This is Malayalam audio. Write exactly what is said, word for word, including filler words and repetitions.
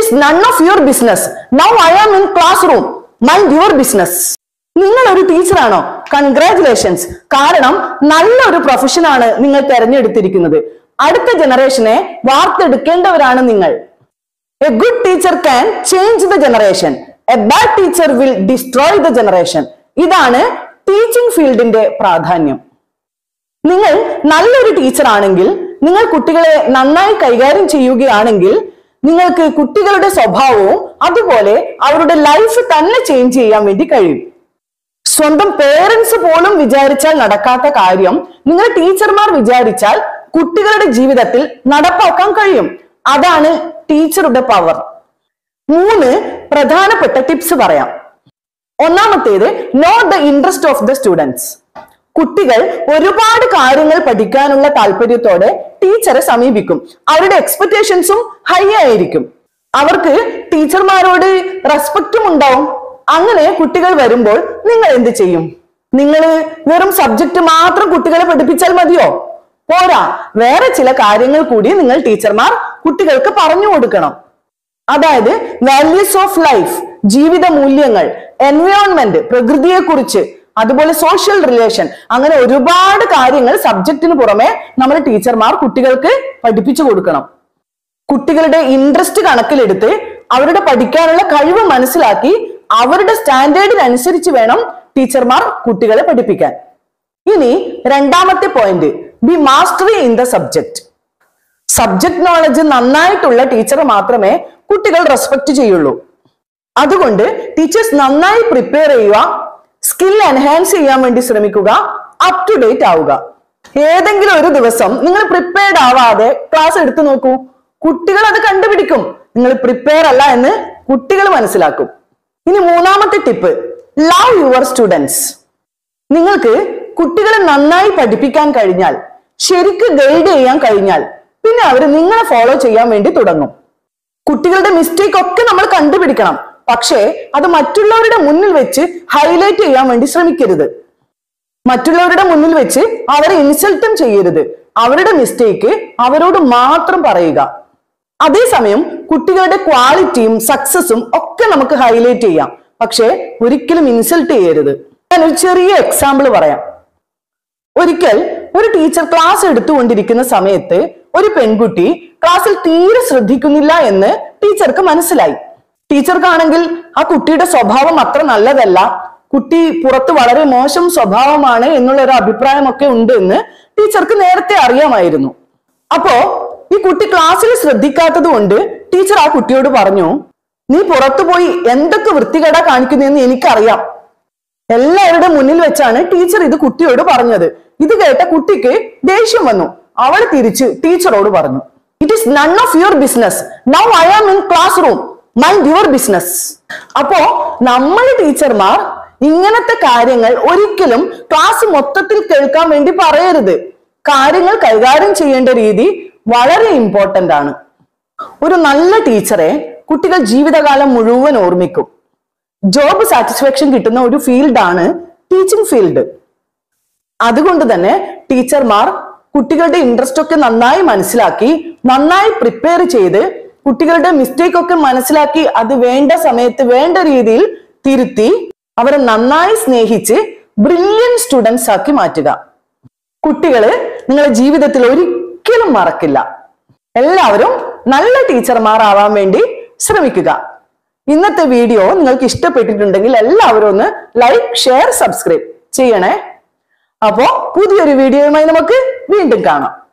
is none of your business. Now I am in classroom. Mind your business. നിങ്ങൾ ഒരു ടീച്ചറാണോ? കൺഗ്രാറ്റുലേഷൻസ്. കാരണം നല്ലൊരു പ്രൊഫഷനാണ് നിങ്ങൾ തിരഞ്ഞെടുത്തിരിക്കുന്നത്. അടുത്ത ജനറേഷനെ വാർത്തെടുക്കേണ്ടവരാണ് നിങ്ങൾ. A good teacher can change the generation. A bad teacher will destroy the generation. ഇതാണ് ടീച്ചിങ് ഫീൽഡിന്റെ പ്രാധാന്യം. നിങ്ങൾ നല്ലൊരു ടീച്ചർ ആണെങ്കിൽ, നിങ്ങൾ കുട്ടികളെ നന്നായി കൈകാര്യം ചെയ്യുകയാണെങ്കിൽ, നിങ്ങൾക്ക് കുട്ടികളുടെ സ്വഭാവവും അതുപോലെ അവരുടെ ലൈഫ് തന്നെ ചേഞ്ച് ചെയ്യാൻ വേണ്ടി കഴിയും. സ്വന്തം പേരൻസ് പോലും വിചാരിച്ചാൽ നടക്കാത്ത കാര്യം നിങ്ങൾ ടീച്ചർമാർ വിചാരിച്ചാൽ കുട്ടികളുടെ ജീവിതത്തിൽ നടപ്പാക്കാൻ കഴിയും. അതാണ് ടീച്ചറുടെ പവർ. മൂന്ന് പ്രധാനപ്പെട്ട ടിപ്സ് പറയാം. ഒന്നാമത്തേത്, know the interest of the students. കുട്ടികൾ ഒരുപാട് കാര്യങ്ങൾ പഠിക്കാനുള്ള താല്പര്യത്തോടെ ടീച്ചറെ സമീപിക്കും. അവരുടെ എക്സ്പെക്ടേഷൻസും ഹൈ ആയിരിക്കും. അവർക്ക് ടീച്ചർമാരോട് റെസ്പെക്റ്റും ഉണ്ടാവും. അങ്ങനെ കുട്ടികൾ വരുമ്പോൾ നിങ്ങൾ എന്ത് ചെയ്യും? നിങ്ങൾ വെറും സബ്ജക്ട് മാത്രം കുട്ടികളെ പഠിപ്പിച്ചാൽ മതിയോ? പോരാ, വേറെ ചില കാര്യങ്ങൾ കൂടി നിങ്ങൾ ടീച്ചർമാർ കുട്ടികൾക്ക് പറഞ്ഞു കൊടുക്കണം. അതായത് വാല്യൂസ് ഓഫ് ലൈഫ്, ജീവിത മൂല്യങ്ങൾ, എൻവയോൺമെന്റ്, പ്രകൃതിയെ കുറിച്ച്, അതുപോലെ സോഷ്യൽ റിലേഷൻ, അങ്ങനെ ഒരുപാട് കാര്യങ്ങൾ സബ്ജക്റ്റിന് പുറമെ നമ്മൾ ടീച്ചർമാർ കുട്ടികൾക്ക് പഠിപ്പിച്ചു കൊടുക്കണം. കുട്ടികളുടെ ഇൻട്രസ്റ്റ് കണക്കിലെടുത്ത് അവരുടെ പഠിക്കാനുള്ള കഴിവ് മനസ്സിലാക്കി അവരുടെ സ്റ്റാൻഡേർഡിനനുസരിച്ച് വേണം ടീച്ചർമാർ കുട്ടികളെ പഠിപ്പിക്കാൻ. ഇനി രണ്ടാമത്തെ point, be mastery in the subject. Subject knowledge നന്നായിട്ടുള്ള ടീച്ചർ മാത്രമേ കുട്ടികൾ റെസ്പെക്ട് ചെയ്യുള്ളൂ. അതുകൊണ്ട് ടീച്ചേഴ്സ് നന്നായി പ്രിപ്പയർ ചെയ്യുക, സ്കിൽ എൻഹാൻസ് ചെയ്യാൻ വേണ്ടി ശ്രമിക്കുക, അപ് ടു ഡേറ്റ് ആവുക. ഏതെങ്കിലും ഒരു ദിവസം നിങ്ങൾ പ്രിപ്പയർഡ് ആവാതെ ക്ലാസ് എടുത്തു നോക്കൂ, കുട്ടികൾ അത് കണ്ടുപിടിക്കും. നിങ്ങൾ പ്രിപ്പയർ അല്ല എന്ന് കുട്ടികൾ മനസ്സിലാക്കും. ഇനി മൂന്നാമത്തെ ടിപ്പ്, ലവ് യുവർ സ്റ്റുഡൻസ്. നിങ്ങൾക്ക് കുട്ടികളെ നന്നായി പഠിപ്പിക്കാൻ കഴിഞ്ഞാൽ, ശരിക്ക് ഗൈഡ് ചെയ്യാൻ കഴിഞ്ഞാൽ, പിന്നെ അവർ നിങ്ങളെ ഫോളോ ചെയ്യാൻ വേണ്ടി തുടങ്ങും. കുട്ടികളുടെ മിസ്റ്റേക്ക് ഒക്കെ നമ്മൾ കണ്ടുപിടിക്കണം. പക്ഷേ അത് മറ്റുള്ളവരുടെ മുന്നിൽ വെച്ച് ഹൈലൈറ്റ് ചെയ്യാൻ വേണ്ടി ശ്രമിക്കരുത്. മറ്റുള്ളവരുടെ മുന്നിൽ വെച്ച് അവരെ ഇൻസൾട്ടും ചെയ്യരുത്. അവരുടെ മിസ്റ്റേക്ക് അവരോട് മാത്രം പറയുക. അതേസമയം കുട്ടികളുടെ ക്വാളിറ്റിയും സക്സസും ഒക്കെ നമുക്ക് ഹൈലൈറ്റ് ചെയ്യാം. പക്ഷേ ഒരിക്കലും ഇൻസൾട്ട് ചെയ്യരുത്. ഞാനൊരു ചെറിയ എക്സാമ്പിൾ പറയാം. ഒരിക്കൽ ഒരു ടീച്ചർ ക്ലാസ് എടുത്തുകൊണ്ടിരിക്കുന്ന സമയത്ത് ഒരു പെൺകുട്ടി ക്ലാസ്സിൽ തീരെ ശ്രദ്ധിക്കുന്നില്ല എന്ന് ടീച്ചർക്ക് മനസ്സിലായി. ടീച്ചർക്കാണെങ്കിൽ ആ കുട്ടിയുടെ സ്വഭാവം അത്ര നല്ലതല്ല, കുട്ടി പുറത്ത് വളരെ മോശം സ്വഭാവമാണ് എന്നുള്ള ഒരു അഭിപ്രായമൊക്കെ ഉണ്ട് എന്ന് ടീച്ചർക്ക് നേരത്തെ അറിയാമായിരുന്നു. അപ്പോ ഈ കുട്ടി ക്ലാസ്സിൽ ശ്രദ്ധിക്കാത്തത് കൊണ്ട് ടീച്ചർ ആ കുട്ടിയോട് പറഞ്ഞു, നീ പുറത്തു പോയി എന്തൊക്കെ വൃത്തികേടാ കാണിക്കുന്നതെന്ന് എനിക്കറിയാം. എല്ലാവരുടെ മുന്നിൽ വെച്ചാണ് ടീച്ചർ ഇത് കുട്ടിയോട് പറഞ്ഞത്. ഇത് കേട്ട കുട്ടിക്ക് ദേഷ്യം വന്നു. അവൾ തിരിച്ച് ടീച്ചറോട് പറഞ്ഞു, it is none of your business. Now I am in classroom. Mind your business. അപ്പോ നമ്മൾ ടീച്ചർമാർ ഇങ്ങനത്തെ കാര്യങ്ങൾ ഒരിക്കലും ക്ലാസ് മൊത്തത്തിൽ കേൾക്കാൻ വേണ്ടി പറയരുത്. കാര്യങ്ങൾ കൈകാര്യം ചെയ്യേണ്ട രീതി വളരെ ഇമ്പോർട്ടന്റ് ആണ്. ഒരു നല്ല ടീച്ചറെ കുട്ടികൾ ജീവിതകാലം മുഴുവൻ ഓർമ്മിക്കും. ജോബ് സാറ്റിസ്ഫാക്ഷൻ കിട്ടുന്ന ഒരു ഫീൽഡാണ് ടീച്ചിങ് ഫീൽഡ്. അതുകൊണ്ട് തന്നെ ടീച്ചർമാർ കുട്ടികളുടെ ഇൻട്രസ്റ്റ് ഒക്കെ നന്നായി മനസ്സിലാക്കി, നന്നായി പ്രിപ്പയർ ചെയ്ത്, കുട്ടികളുടെ മിസ്റ്റേക്ക് ഒക്കെ മനസ്സിലാക്കി അത് വേണ്ട സമയത്ത് വേണ്ട രീതിയിൽ തിരുത്തി അവരെ നന്നായി സ്നേഹിച്ച് ബ്രില്യൻ സ്റ്റുഡൻസ് ആക്കി മാറ്റുക. കുട്ടികള് നിങ്ങളുടെ ജീവിതത്തിൽ ഒരിക്കലും മറക്കില്ല. എല്ലാവരും നല്ല ടീച്ചർമാർ ആവാൻ വേണ്ടി ശ്രമിക്കുക. ഇന്നത്തെ വീഡിയോ നിങ്ങൾക്ക് ഇഷ്ടപ്പെട്ടിട്ടുണ്ടെങ്കിൽ എല്ലാവരും ഒന്ന് ലൈക്ക്, ഷെയർ, സബ്സ്ക്രൈബ് ചെയ്യണേ. അപ്പോ പുതിയൊരു വീഡിയോയുമായി നമുക്ക് വീണ്ടും കാണാം.